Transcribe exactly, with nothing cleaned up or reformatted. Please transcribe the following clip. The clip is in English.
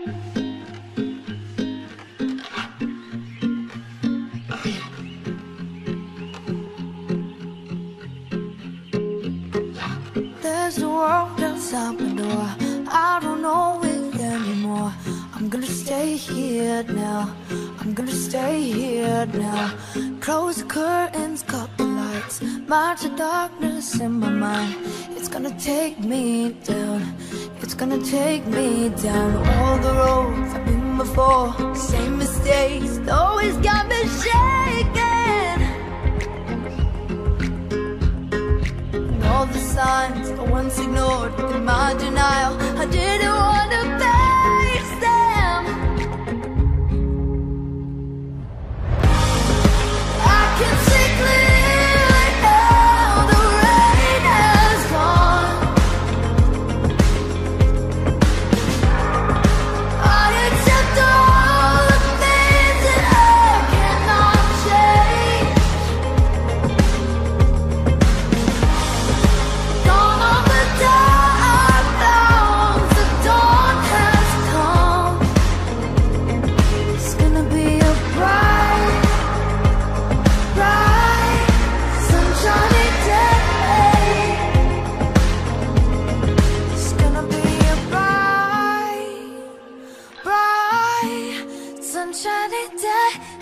There's a world outside my door. I don't know it anymore. I'm gonna stay here now. I'm gonna stay here now. Close the curtains, cut the lights. March the darkness in my mind. It's gonna take me down. It's gonna take me down. All the roads I've been before, same mistakes, always got me shaking. And all the signs I once ignored in my denial, I didn't want to face them. I can see clearly now, the rain has gone. I accept all the things that I cannot change. Gone on the dark clouds, the dawn has come. It's gonna be a bright, bright, sunshiny day. It's gonna be a bright, bright, sunshiny day.